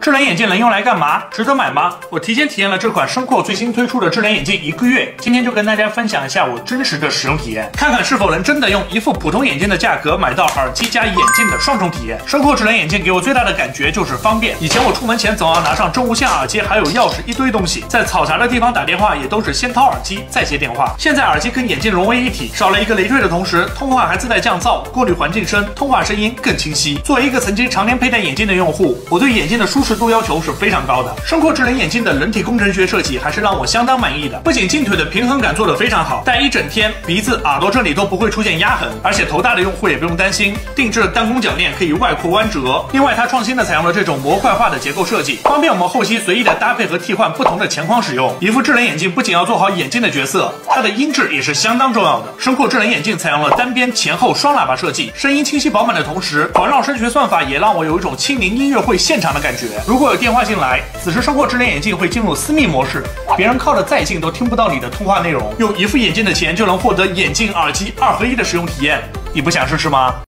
智能眼镜能用来干嘛？值得买吗？我提前体验了这款声阔最新推出的智能眼镜1个月，今天就跟大家分享一下我真实的使用体验，看看是否能真的用一副普通眼镜的价格买到耳机加眼镜的双重体验。声阔智能眼镜给我最大的感觉就是方便，以前我出门前总要拿上真无线耳机，还有钥匙一堆东西，在嘈杂的地方打电话也都是先掏耳机再接电话。现在耳机跟眼镜融为一体，少了一个累赘的同时，通话还自带降噪，过滤环境声，通话声音更清晰。作为一个曾经常年佩戴眼镜的用户，我对眼镜的舒适度要求是非常高的。声阔智能眼镜的人体工程学设计还是让我相当满意的，不仅镜腿的平衡感做得非常好，戴一整天鼻子、耳朵这里都不会出现压痕，而且头大的用户也不用担心，定制的弹弓铰链可以外扩弯折。另外，它创新的采用了这种模块化的结构设计，方便我们后期随意的搭配和替换不同的前框使用。一副智能眼镜不仅要做好眼镜的角色，它的音质也是相当重要的。声阔智能眼镜采用了单边前后双喇叭设计，声音清晰饱满的同时，环绕声学算法也让我有一种亲临音乐会现场的感觉。如果有电话进来，此时声阔智能眼镜会进入私密模式，别人靠得再近都听不到你的通话内容。用一副眼镜的钱就能获得眼镜、耳机2合1的使用体验，你不想试试吗？